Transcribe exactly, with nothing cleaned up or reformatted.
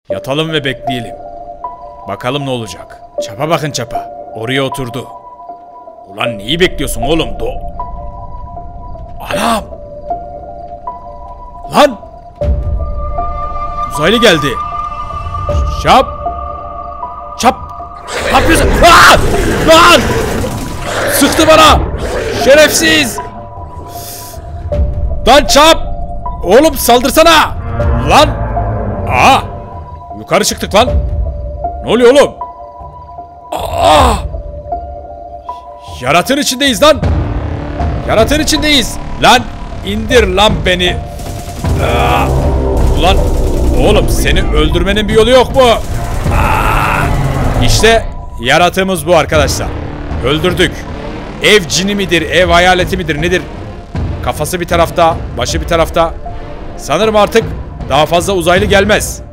Yatalım ve bekleyelim. Bakalım ne olacak. Çapa bakın çapa. Oraya oturdu. Ulan neyi bekliyorsun oğlum? Do Anam! Lan! Uzaylı geldi. Çap! Çap! Ne yapıyorsun? Aa! Lan! Sıktı bana! Şerefsiz! Lan çap! Oğlum saldırsana! Lan! Aa! Yukarı çıktık lan. Ne oluyor oğlum? Aa! Yaratığın içindeyiz lan. Yaratığın içindeyiz. Lan indir lan beni. Aa! Ulan oğlum seni öldürmenin bir yolu yok mu? Aa! İşte yaratığımız bu arkadaşlar. Öldürdük. Ev cini midir, ev hayaleti midir nedir? Kafası bir tarafta, başı bir tarafta. Sanırım artık daha fazla uzaylı gelmez.